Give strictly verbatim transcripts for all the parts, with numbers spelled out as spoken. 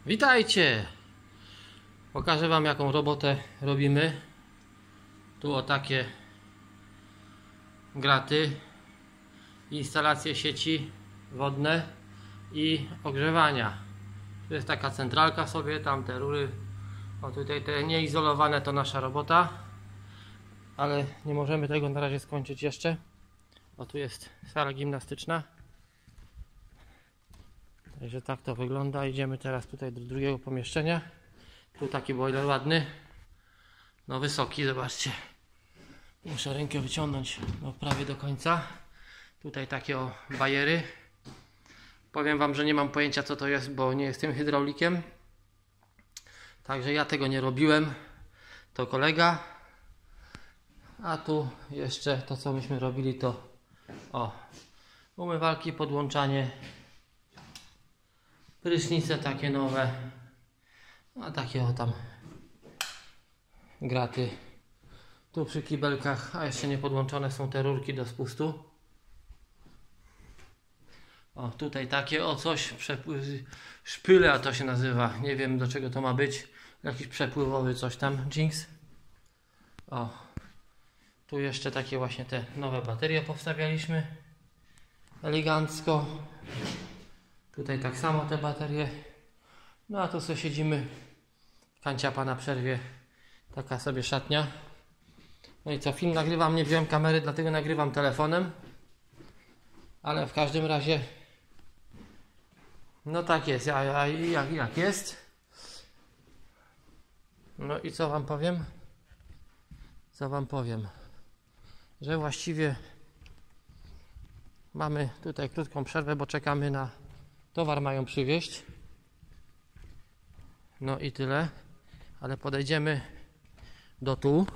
Witajcie! Pokażę wam, jaką robotę robimy. Tu o takie graty, instalacje sieci wodne i ogrzewania. Tu jest taka centralka sobie, tam te rury, o tutaj te nieizolowane to nasza robota, ale nie możemy tego na razie skończyć jeszcze. O, tu jest sala gimnastyczna. Także tak to wygląda. Idziemy teraz tutaj do drugiego pomieszczenia. Tu taki boiler ładny, no wysoki, zobaczcie. Muszę rękę wyciągnąć no, prawie do końca. Tutaj takie o bajery. Powiem wam, że nie mam pojęcia, co to jest, bo nie jestem hydraulikiem. Także ja tego nie robiłem. To kolega. A tu jeszcze to, co myśmy robili, to o umywalki, podłączanie, prysznice takie nowe, a takie o tam graty. Tu przy kibelkach, a jeszcze nie podłączone są te rurki do spustu. O, tutaj takie o coś, przepływ, szpyle, a to się nazywa, nie wiem do czego to ma być, jakiś przepływowy coś tam, Jinx. O, tu jeszcze takie właśnie te nowe baterie powstawialiśmy, elegancko. Tutaj tak samo te baterie. No a tu sobie siedzimy, kanciapa na przerwie, taka sobie szatnia. No i co, film nagrywam, nie wziąłem kamery, dlatego nagrywam telefonem. Ale w każdym razie, no tak jest, a, a, jak, jak jest. No i co wam powiem? Co wam powiem? Że właściwie mamy tutaj krótką przerwę, bo czekamy na towar, mają przywieźć. No i tyle. Ale podejdziemy do tu.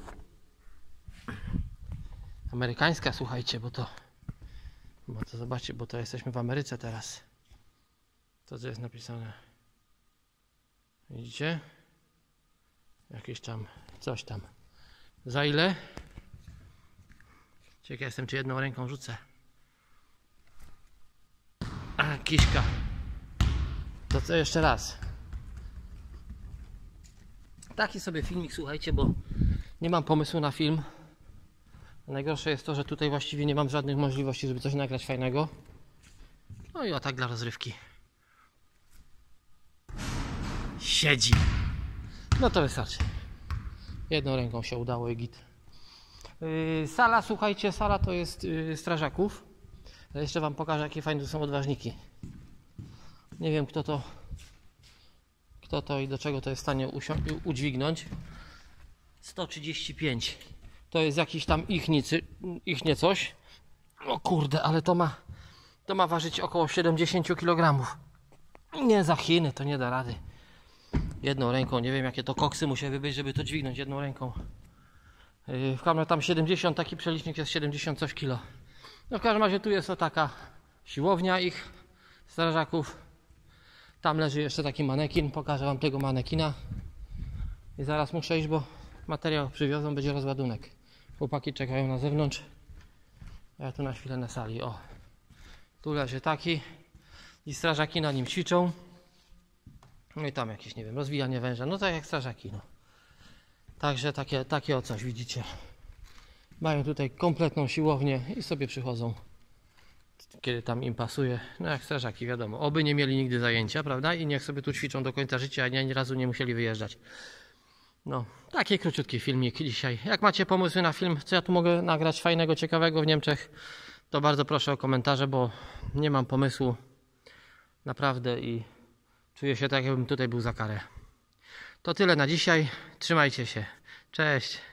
Amerykańska, słuchajcie, bo to bo to zobaczcie, bo to jesteśmy w Ameryce teraz. To co jest napisane? Widzicie? Jakieś tam, coś tam. Za ile? Ciekaw jestem, czy jedną ręką rzucę. A, kiszka. To co jeszcze raz? Taki sobie filmik, słuchajcie, bo nie mam pomysłu na film. Najgorsze jest to, że tutaj właściwie nie mam żadnych możliwości, żeby coś nagrać fajnego. No i o tak dla rozrywki. Siedzi. No to wystarczy. Jedną ręką się udało i git. Yy, sala, słuchajcie, sala to jest yy, strażaków. Ja jeszcze wam pokażę, jakie fajne są odważniki. Nie wiem, kto to kto to i do czego to jest w stanie udźwignąć. sto trzydzieści pięć. To jest jakiś tam ich, nicy, ich nie coś. O kurde, ale to ma to ma ważyć około siedemdziesiąt kilogramów. Nie, za Chiny to nie da rady. Jedną ręką, nie wiem jakie to koksy musiały być, żeby to dźwignąć jedną ręką. Yy, w kamerze tam siedemdziesiąt, taki przelicznik jest siedemdziesiąt coś kilo. No w każdym razie tu jest o taka siłownia ich strażaków. Tam leży jeszcze taki manekin, pokażę wam tego manekina. I zaraz muszę iść, bo materiał przywiozą, będzie rozładunek. Chłopaki czekają na zewnątrz. Ja tu na chwilę na sali. O, tu leży taki i strażaki na nim ćwiczą. No i tam jakieś, nie wiem, rozwijanie węża. No tak jak strażaki, no. Także takie, takie o coś, widzicie. Mają tutaj kompletną siłownię i sobie przychodzą, kiedy tam im pasuje. No jak strażaki, wiadomo. Oby nie mieli nigdy zajęcia, prawda? I niech sobie tu ćwiczą do końca życia, a nie ani razu nie musieli wyjeżdżać. No, taki króciutki filmik dzisiaj. Jak macie pomysły na film, co ja tu mogę nagrać fajnego, ciekawego w Niemczech, to bardzo proszę o komentarze, bo nie mam pomysłu naprawdę i czuję się tak, jakbym tutaj był za karę. To tyle na dzisiaj. Trzymajcie się. Cześć.